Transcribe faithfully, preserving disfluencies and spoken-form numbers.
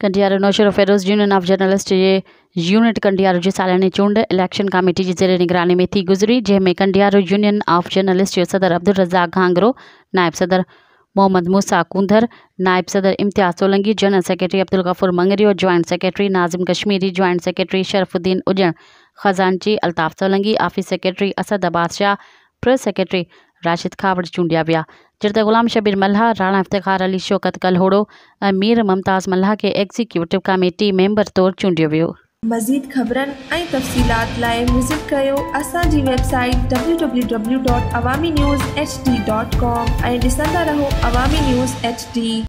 Kandiaro Naushahro Feroze union of journalist जे unit Kandiaro जी सालानी चूंड इलेक्शन कमेटी जी ज़ेर निगरानी में थी गुजरी, जंहिंमें कंडियारो यूनियन ऑफ जर्नलिस्ट जो सदर अब्दुल रज़ाक घांगरो, नायब सदर मोहम्मद मूसा कुंदर, नायब सदर Imtiaz Solanki, general secretary Abdul Ghafoor Mangrio, joint secretary Nazim Kashmiri, joint secretary Sharafuddin Ujan, खजानची Altaf Solanki, office secretary Asad Abbas Shah, press secretary Rashid Khawar चूंडिया विया। जिते गुलाम शबीर मल्हा, राणा इफ्तिखार अली शौकत कलहोड़ो ऐं मीर मुमताज़ मल्हा के एग्जीक्यूटिव कमेटी मेंबर तौर चूंडियो वियो। मज़ीद ख़बरनि ऐं तफ़सीलात लाइ विज़िट कयो असांजी website W W W dot Awami news H D dot com ऐं ॾिसंदा रहो अवामी न्यूज़ एच डी।